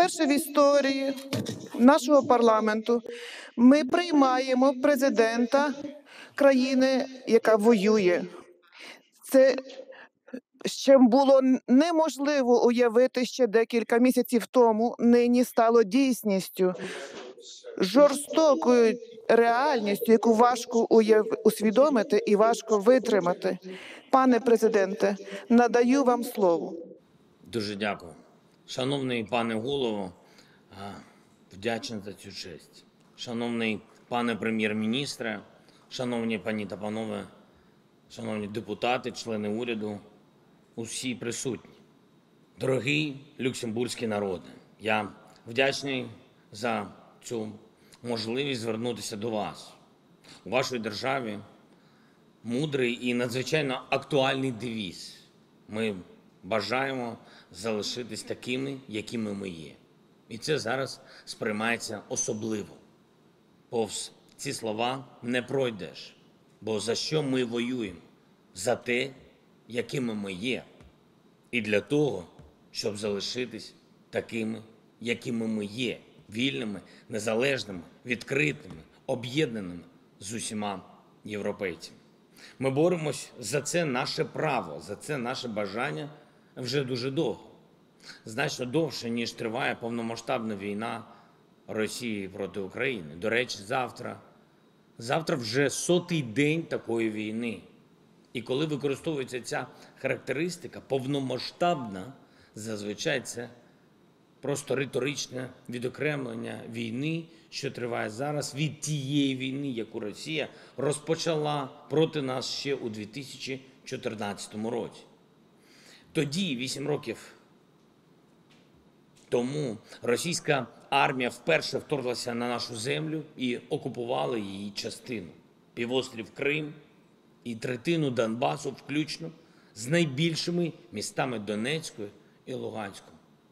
Вперше в історії нашого парламенту ми приймаємо президента країни, яка воює. Це ще було неможливо уявити ще декілька місяців тому, нині стало дійсністю, жорстокою реальністю, яку важко усвідомити і важко витримати. Пане президенте, надаю вам слово. Дуже дякую. Шановний пане голово, вдячний за цю честь. Шановний пане прем'єр-міністре, шановні пані та панове, шановні депутати, члени уряду, усі присутні. Дорогий люксембурзький народе, я вдячний за цю можливість звернутися до вас. У вашій державі мудрий і надзвичайно актуальний девіз. Ми бажаємо залишитись такими, якими ми є. І це зараз сприймається особливо. Повз ці слова не пройдеш. Бо за що ми воюємо? За те, якими ми є. І для того, щоб залишитись такими, якими ми є. Вільними, незалежними, відкритими, об'єднаними з усіма європейцями. Ми боремось за це наше право, за це наше бажання вже дуже довго. Значно довше, ніж триває повномасштабна війна Росії проти України. До речі, завтра вже 100-й день такої війни. І коли використовується ця характеристика, повномасштабна, зазвичай це просто риторичне відокремлення війни, що триває зараз, від тієї війни, яку Росія розпочала проти нас ще у 2014 році. Тоді, 8 років тому, російська армія вперше вторглася на нашу землю і окупувала її частину – півострів Крим і третину Донбасу, включно з найбільшими містами Донецької і Луганської.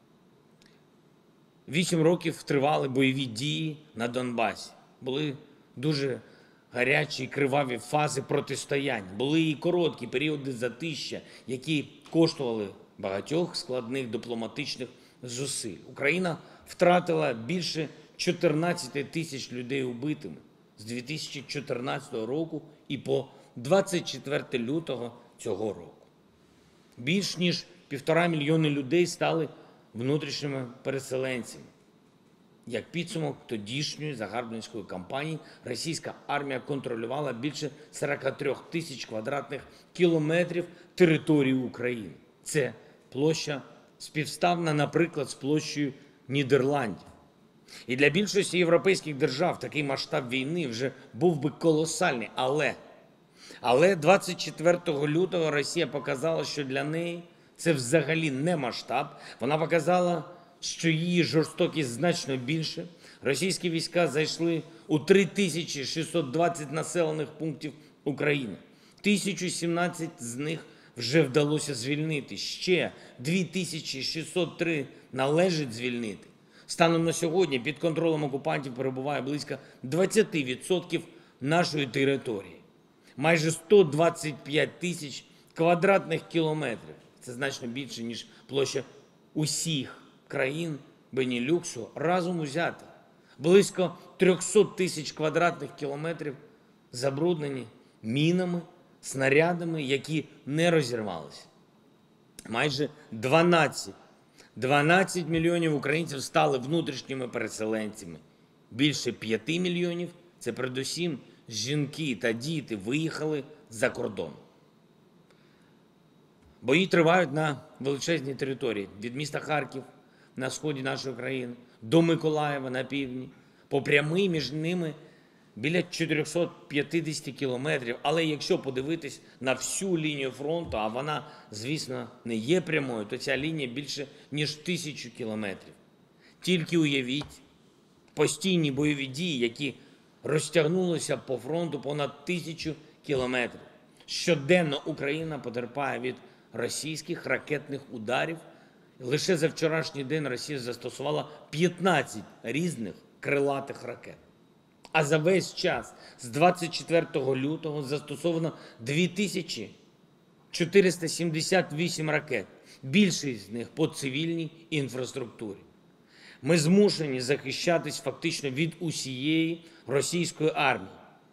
8 років тривали бойові дії на Донбасі. Були дуже гарячі і криваві фази протистояння. Були і короткі періоди затища, які коштували багатьох складних дипломатичних зусиль. Україна втратила більше 14 тисяч людей убитими з 2014 року і по 24 лютого цього року. Більш ніж 1,5 мільйони людей стали внутрішніми переселенцями. Як підсумок тодішньої загарбницької кампанії, російська армія контролювала більше 43 тисяч квадратних кілометрів території України. Це площа співставна, наприклад, з площею Нідерландів. І для більшості європейських держав такий масштаб війни вже був би колосальний. Але 24 лютого Росія показала, що для неї це взагалі не масштаб. Вона показала, що її жорстокість значно більше. Російські війська зайшли у 3620 населених пунктів України. 1017 з них вже вдалося звільнити. Ще 2603 належить звільнити. Станом на сьогодні під контролем окупантів перебуває близько 20% нашої території. Майже 125 тисяч квадратних кілометрів. Це значно більше, ніж площа усіх країн Бенілюксу разом узяти. Близько 300 тисяч квадратних кілометрів забруднені мінами, снарядами, які не розірвалися. Майже 12 мільйонів українців стали внутрішніми переселенцями. Більше 5 мільйонів – це передусім жінки та діти виїхали за кордон. Бої тривають на величезній території. Від міста Харків на сході нашої країни до Миколаєва на півдні. По прямій між ними біля 450 кілометрів. Але якщо подивитись на всю лінію фронту, а вона, звісно, не є прямою, то ця лінія більше, ніж 1000 кілометрів. Тільки уявіть постійні бойові дії, які розтягнулися по фронту понад 1000 кілометрів. Щоденно Україна потерпає від російських ракетних ударів. Лише за вчорашній день Росія застосувала 15 різних крилатих ракет. А за весь час з 24 лютого застосовано 2478 ракет. Більшість з них по цивільній інфраструктурі. Ми змушені захищатись фактично від усієї російської армії.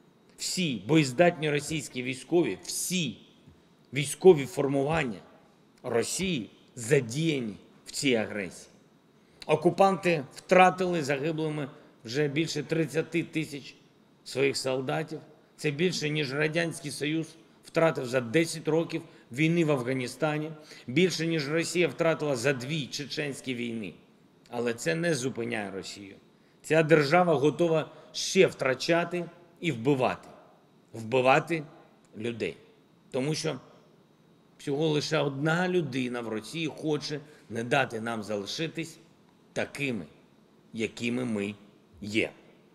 Всі боєздатні російські військові, всі військові формування Росії задіяні в цій агресії. Окупанти втратили загиблими вже більше 30 тисяч своїх солдатів. Це більше, ніж Радянський Союз втратив за 10 років війни в Афганістані, більше, ніж Росія втратила за 2 чеченські війни. Але це не зупиняє Росію. Ця держава готова ще втрачати і вбивати. Вбивати людей. Тому що всього лише одна людина в Росії хоче не дати нам залишитись такими, якими ми є.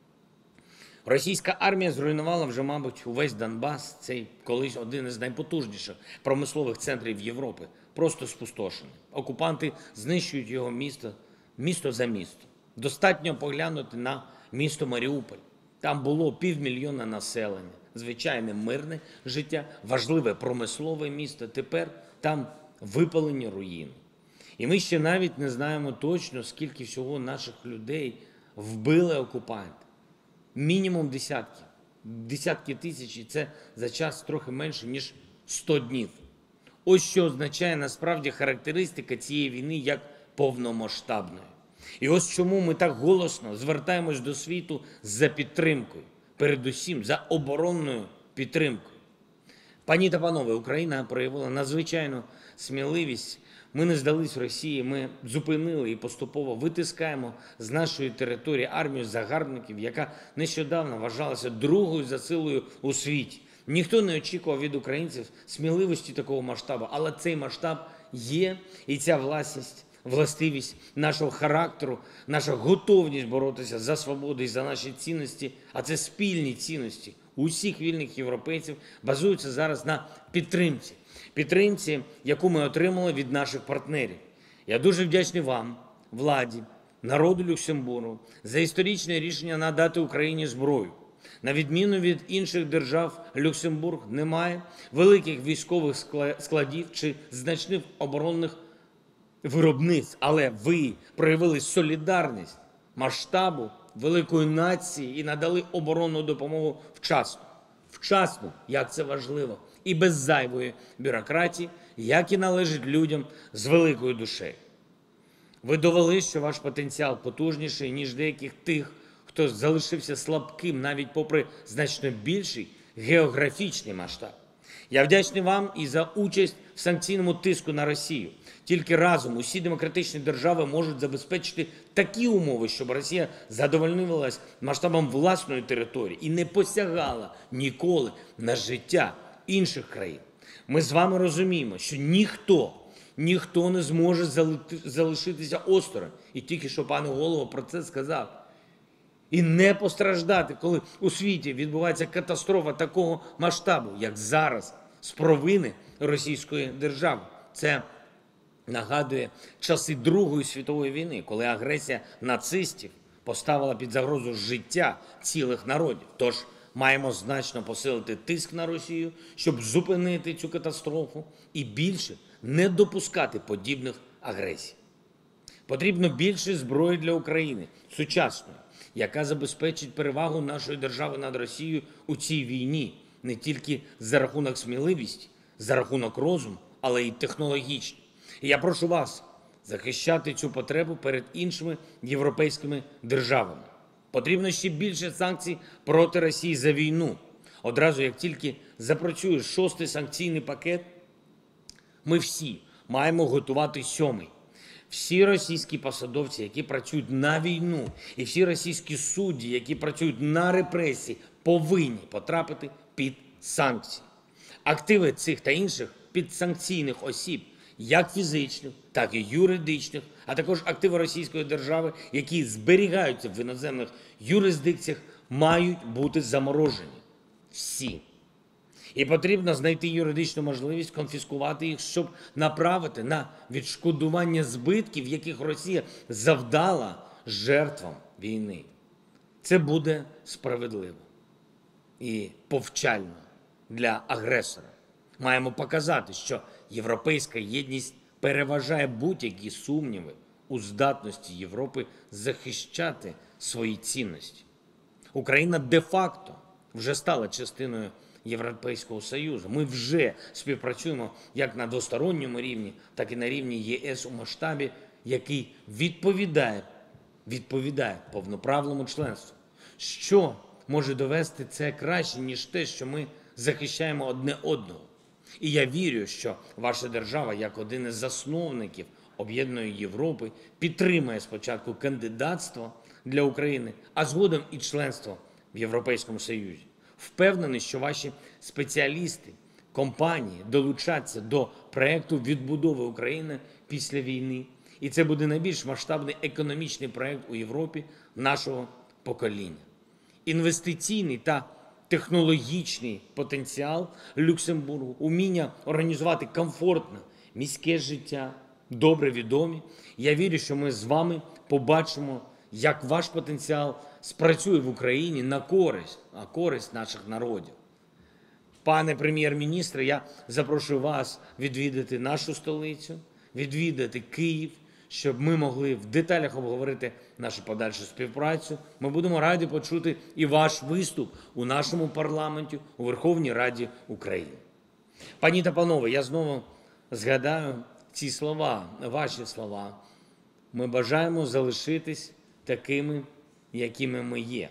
Російська армія зруйнувала вже, мабуть, увесь Донбас. Цей колись один із найпотужніших промислових центрів Європи. Просто спустошений. Окупанти знищують його місто за місто. Достатньо поглянути на місто Маріуполь. Там було 500 000 населення. Звичайне мирне життя, важливе промислове місто. Тепер там випалені руїни. І ми ще навіть не знаємо точно, скільки всього наших людей вбили окупанти. Мінімум десятки тисяч, і це за час трохи менше, ніж 100 днів. Ось що означає насправді характеристика цієї війни як повномасштабної. І ось чому ми так голосно звертаємось до світу за підтримкою, передусім за оборонною підтримкою. Пані та панове, Україна проявила надзвичайну сміливість. Ми не здались Росії, ми зупинили і поступово витискаємо з нашої території армію загарбників, яка нещодавно вважалася другою за силою у світі. Ніхто не очікував від українців сміливості такого масштабу, але цей масштаб є, і ця властивість нашого характеру, наша готовність боротися за свободу і за наші цінності, а це спільні цінності усіх вільних європейців, базуються зараз на підтримці, яку ми отримали від наших партнерів. Я дуже вдячний вам, владі, народу Люксембургу, за історичне рішення надати Україні зброю. На відміну від інших держав, Люксембург не має великих військових складів чи значних оборонних виробництв, але ви проявили солідарність масштабу великої нації і надали оборонну допомогу вчасно, як це важливо, і без зайвої бюрократії, як і належить людям з великою душею. Ви довели, що ваш потенціал потужніший, ніж деяких тих, хто залишився слабким, навіть попри значно більший географічний масштаб. Я вдячний вам і за участь в санкційному тиску на Росію. Тільки разом усі демократичні держави можуть забезпечити такі умови, щоб Росія задовольнилась масштабом власної території і не посягала ніколи на життя інших країн. Ми з вами розуміємо, що ніхто не зможе залишитися осторонь. І тільки що пан Голова про це сказав. І не постраждати, коли у світі відбувається катастрофа такого масштабу, як зараз, з провини Російської держави. Це нагадує часи Другої світової війни, коли агресія нацистів поставила під загрозу життя цілих народів. Тож маємо значно посилити тиск на Росію, щоб зупинити цю катастрофу і більше не допускати подібних агресій. Потрібно більше зброї для України, сучасної, яка забезпечить перевагу нашої держави над Росією у цій війні не тільки за рахунок сміливості, за рахунок розуму, але й технологічно. І я прошу вас захищати цю потребу перед іншими європейськими державами. Потрібно ще більше санкцій проти Росії за війну. Одразу, як тільки запрацює 6-й санкційний пакет, ми всі маємо готувати 7-й. Всі російські посадовці, які працюють на війну, і всі російські судді, які працюють на репресії, повинні потрапити під санкції. Активи цих та інших підсанкційних осіб, як фізичних, так і юридичних, а також активи Російської держави, які зберігаються в іноземних юрисдикціях, мають бути заморожені. Всі. І потрібно знайти юридичну можливість конфіскувати їх, щоб направити на відшкодування збитків, яких Росія завдала жертвам війни. Це буде справедливо і повчально для агресора. Маємо показати, що європейська єдність переважає будь-які сумніви у здатності Європи захищати свої цінності. Україна де-факто вже стала частиною Європейського Союзу. Ми вже співпрацюємо як на двосторонньому рівні, так і на рівні ЄС у масштабі, який відповідає повноправному членству. Що може довести це краще, ніж те, що ми захищаємо одне одного? І я вірю, що ваша держава, як один із засновників Об'єднаної Європи, підтримає спочатку кандидатство для України, а згодом і членство в Європейському Союзі. Впевнений, що ваші спеціалісти, компанії долучаться до проєкту відбудови України після війни. І це буде найбільш масштабний економічний проєкт у Європі нашого покоління. Інвестиційний та технологічний потенціал Люксембургу, уміння організувати комфортне міське життя, добре відомі. Я вірю, що ми з вами побачимо, як ваш потенціал спрацює в Україні на користь наших народів. Пане прем'єр-міністре, я запрошую вас відвідати нашу столицю, відвідати Київ, щоб ми могли в деталях обговорити нашу подальшу співпрацю. Ми будемо раді почути і ваш виступ у нашому парламенті, у Верховній Раді України. Пані та панове, я знову згадаю ці слова, ваші слова. Ми бажаємо залишитись такими, якими ми є.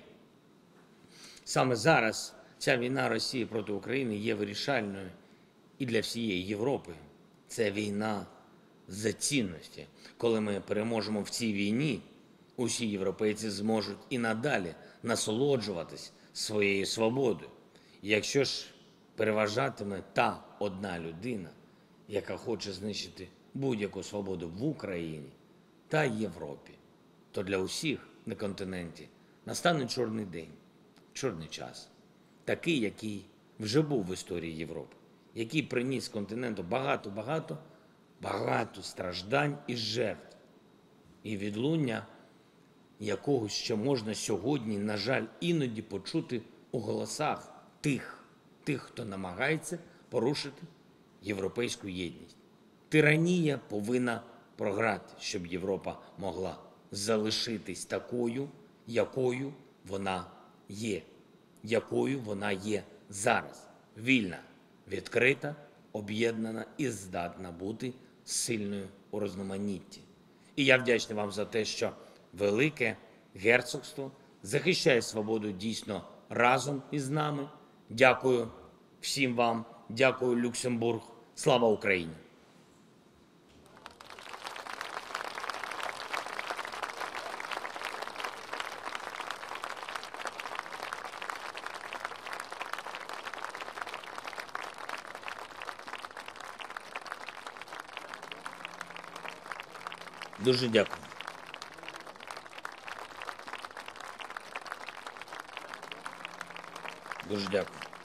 Саме зараз ця війна Росії проти України є вирішальною і для всієї Європи. Це війна за цінності. Коли ми переможемо в цій війні, усі європейці зможуть і надалі насолоджуватись своєю свободою. Якщо ж переважатиме та одна людина, яка хоче знищити будь-яку свободу в Україні та Європі, то для усіх на континенті настане чорний день, чорний час, такий, який вже був в історії Європи, який приніс континенту багато страждань і жертв, і відлуння якого ще можна сьогодні, на жаль, іноді почути у голосах тих, хто намагається порушити європейську єдність. Тиранія повинна програти, щоб Європа могла залишитись такою, якою вона є зараз. Вільна, відкрита, об'єднана і здатна бути сильною у різноманітті. І я вдячний вам за те, що Велике Герцогство захищає свободу дійсно разом із нами. Дякую всім вам, дякую, Люксембург. Слава Україні! Дуже дякую. Дуже дякую.